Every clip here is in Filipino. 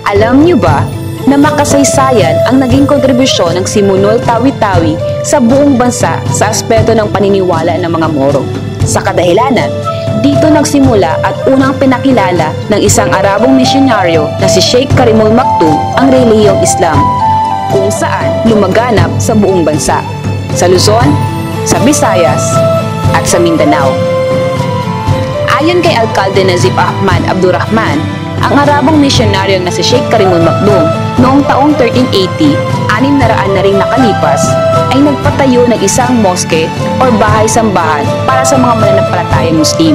Alam niyo ba na makasaysayan ang naging kontribusyon ng Simunul Tawi-Tawi sa buong bansa sa aspeto ng paniniwala ng mga Moro? Sa kadahilanan, dito nagsimula at unang pinakilala ng isang Arabong misyonaryo na si Sheikh Karimul Makhdum ang relihiyong Islam, kung saan lumaganap sa buong bansa, sa Luzon, sa Visayas, at sa Mindanao. Ayon kay Alkalde Nazif Ahmad Abdurrahman, ang Arabong misyonaryo na si Sheikh Karimul Makhdum noong taong 1380, 600 na ring nakalipas, ay nagpatayo ng isang moske o bahay-sambahan para sa mga mananampalatayang Muslim.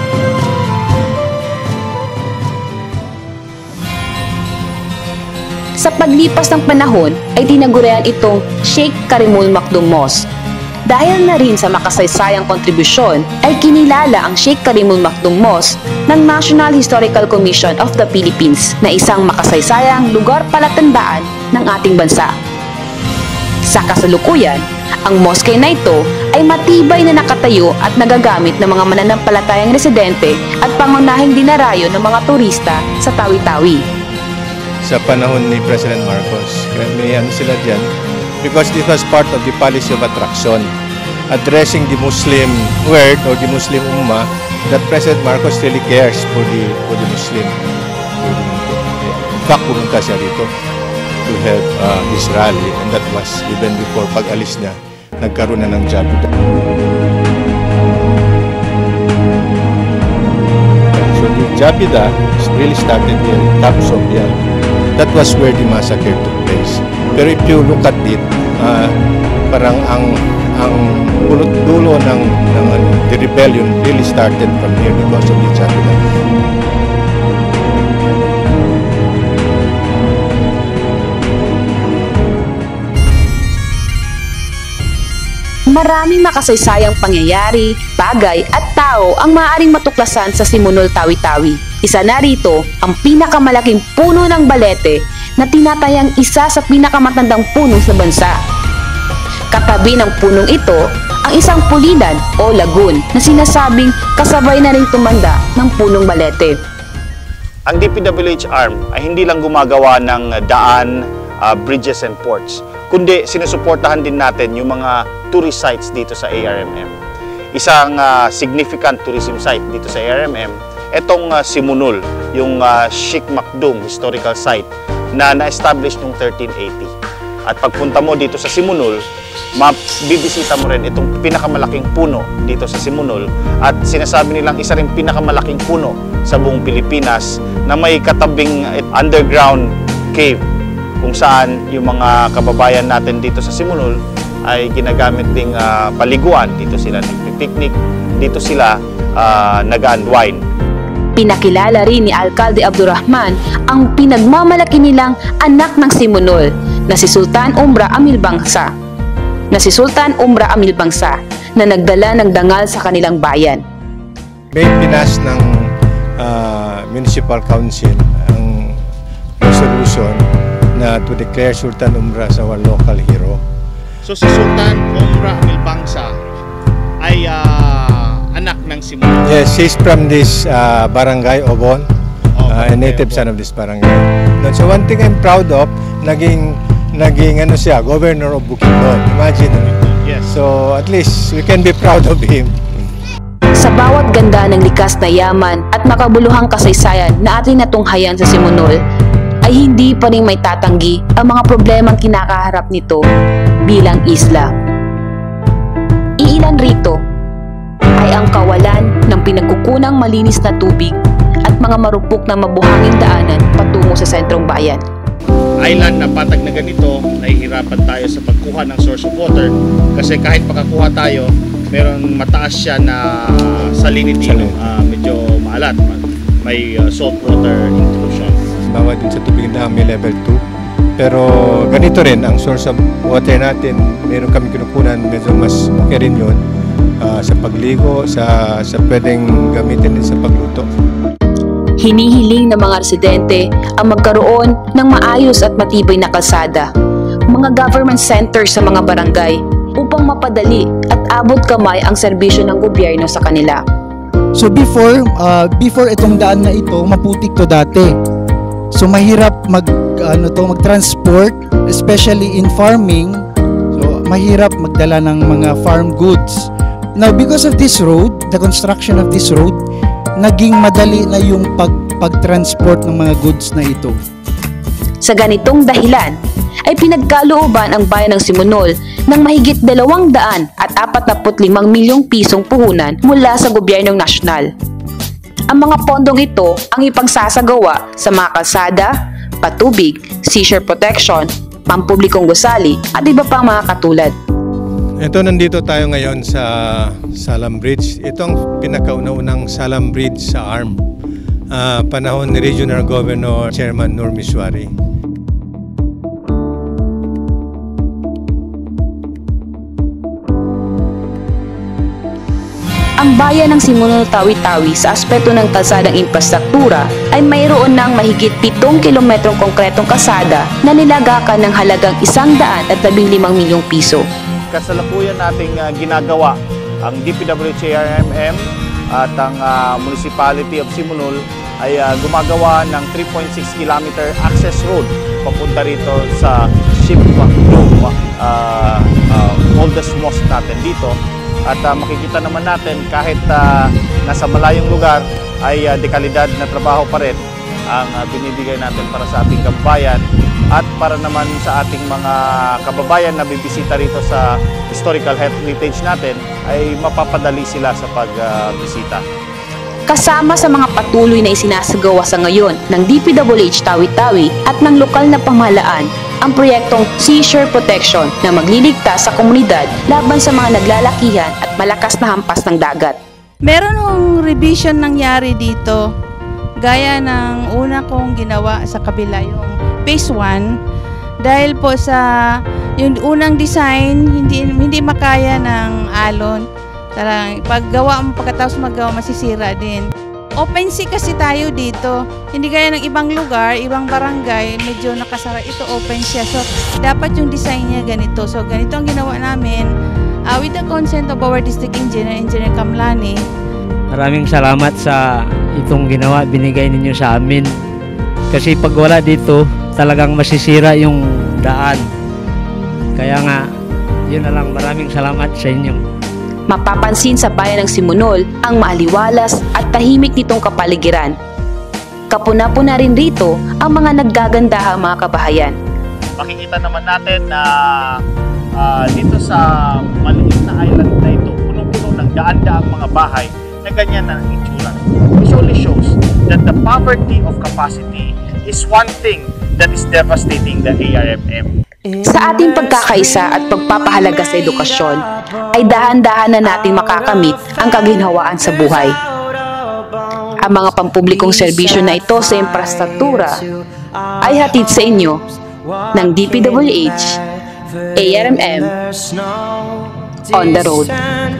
Sa paglipas ng panahon ay tinagurian itong Sheikh Karimul Makhdum Mosque. Dahil na rin sa makasaysayang kontribusyon ay kinilala ang Sheikh Karimul Makhdum Mosque ng National Historical Commission of the Philippines na isang makasaysayang lugar palatandaan ng ating bansa. Sa kasalukuyan, ang moske na ito ay matibay na nakatayo at nagagamit ng mga mananampalatayang residente at pangunahing dinarayo ng mga turista sa Tawi-Tawi. Sa panahon ni President Marcos, may ano sila dyan, because this was part of the policy of attraction, addressing the Muslim world or the Muslim Ummah, that President Marcos really cares for the Muslim. In fact, pumunta siya dito to help his rally, and that was even before pag-alis niya, nagkaroon na ng job. So the Jabida really started here in Tapsobia. That was where the massacre took place. Pero if you look at it, parang ang dulo ng the rebellion really started from here because of the Jabida. Maraming makasaysayang pangyayari, bagay at tao ang maaaring matuklasan sa Simunul Tawi-Tawi. Isa na rito ang pinakamalaking puno ng Balete na tinatayang isa sa pinakamatandang puno sa bansa. Katabi ng punong ito ang isang pulilan o lagoon na sinasabing kasabay na rin tumanda ng punong Balete. Ang DPWH-ARMM ay hindi lang gumagawa ng daan, bridges and ports, kundi sinusuportahan din natin yung mga tourist sites dito sa ARMM. Isang significant tourism site dito sa ARMM, itong Simunul, yung Sheikh Makhdum historical site na na-establish noong 1380. At pagpunta mo dito sa Simunul, mabibisita mo rin itong pinakamalaking puno dito sa Simunul, at sinasabi nilang isa rin pinakamalaking puno sa buong Pilipinas na may katabing underground cave kung saan yung mga kababayan natin dito sa Simunul ay ginagamit ding paliguan. Dito sila nagpipiknik, dito sila nag-unwind. Pinakilala rin ni Alkalde Abdurrahman ang pinagmamalaki nilang anak ng Simunul na si Sultan Ombra Amilbangsa, na nagdala ng dangal sa kanilang bayan. May pinas ng Municipal Council ang resolution na to declare Sultan Ombra as our local hero. So si Sultan Ombra Amilbangsa ay anak ng Simunul. Yes, he's from this barangay, Obon, a native son of this barangay. So one thing I'm proud of, naging ano siya, governor of Bukidnon. Imagine. Yes. So at least we can be proud of him. Sa bawat ganda ng likas na yaman at makabuluhang kasaysayan na ating natunghayan sa Simunul, ay hindi pa rin may tatanggi ang mga problemang kinakaharap nito bilang isla. Iilan rito ay ang kawalan ng pinagkukunang malinis na tubig at mga marupok na mabuhanging daanan patungo sa sentrong bayan. Island na patag na ganito, nahihirapan tayo sa pagkuha ng source of water kasi kahit makakuha tayo, meron mataas siya na salinity, medyo maalat, may salt water intrusion. Bawat din sa tubig na may level 2. Pero ganito rin ang source of water natin, meron kami kinukunan, medyo mas okay rin yun sa pagligo, sa pwedeng gamitin din sa pagluto. Hinihiling ng mga residente ang magkaroon ng maayos at matibay na kalsada, mga government centers sa mga barangay upang mapadali at abot kamay ang serbisyo ng gobyerno sa kanila. So before itong daan na ito, maputik to dati. So mahirap mag-transport, especially in farming. So mahirap magdala ng mga farm goods. Now because of this road, the construction of this road, naging madali na yung pag-transport ng mga goods na ito. Sa ganitong dahilan, ay pinagkalooban ang bayan ng Simunul ng mahigit 245 milyong pisong puhunan mula sa gobyernong nasyonal. Ang mga pondong ito ang ipagsasagawa sa mga kalsada, patubig, seashore protection, pampublikong gusali at iba pang mga katulad. Ito, nandito tayo ngayon sa Salam Bridge. Ito ang pinakauna-unang Salam Bridge sa ARMM. Panahon ni Regional Governor Chairman Nur Miswari. Ang bayan ng Simunul Tawi-Tawi sa aspeto ng kalsadang infrastruktura ay mayroon ng mahigit 7 kilometrong konkretong kalsada na nilagakan ng halagang 115 milyong piso. Kasalukuyan nating ginagawa ang DPWH-ARMM at ang Municipality of Simunul ay gumagawa ng 3.6 kilometer access road papunta rito sa Sheikh Karimul oldest mosque natin dito. At makikita naman natin kahit nasa malayong lugar ay dekalidad na trabaho pa rin ang binibigay natin para sa ating kababayan at para naman sa ating mga kababayan na bibisita rito sa historical heritage natin ay mapapadali sila sa pagbisita. Kasama sa mga patuloy na isinasagawa sa ngayon ng DPWH Tawi-Tawi at ng lokal na pamahalaan ang proyektong seashore protection na magliligtas sa komunidad laban sa mga naglalakihan at malakas na hampas ng dagat. Meron hong revision nangyari dito gaya ng una kong ginawa sa kabila, yung phase 1, dahil po sa yung unang design hindi makaya ng alon. Paggawa mo, pagkatapos magawa, masisira din. Open sea kasi tayo dito. Hindi gaya ng ibang lugar, ibang barangay, medyo nakasara. Ito open siya. So, dapat yung design niya ganito. So, ganito ang ginawa namin with the consent of our district engineer, Engineer Kamlani. Maraming salamat sa itong ginawa, binigay ninyo sa amin. Kasi pag wala dito, talagang masisira yung daan. Kaya nga, yun na lang. Maraming salamat sa inyo. Mapapansin sa bayan ng Simunul ang maaliwalas at tahimik nitong kapaligiran. Kapuna-puna rin rito ang mga naggagandahang mga kabahayan. Makikita naman natin na dito sa maliit na island na ito, punong-puno ng daan-daang mga bahay na ganyan na ang itsura. This only shows that the poverty of capacity is one thing that is devastating the ARMM. Sa ating pagkakaisa at pagpapahalaga sa edukasyon, ay dahan-dahan na nating makakamit ang kaginhawaan sa buhay. Ang mga pampublikong serbisyo na ito sa infrastruktura ay hatid sa inyo ng DPWH, ARMM, on the road.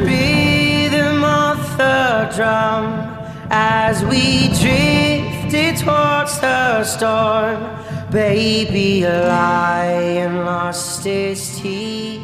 As we drifted towards the storm, baby, a lion lost his teeth.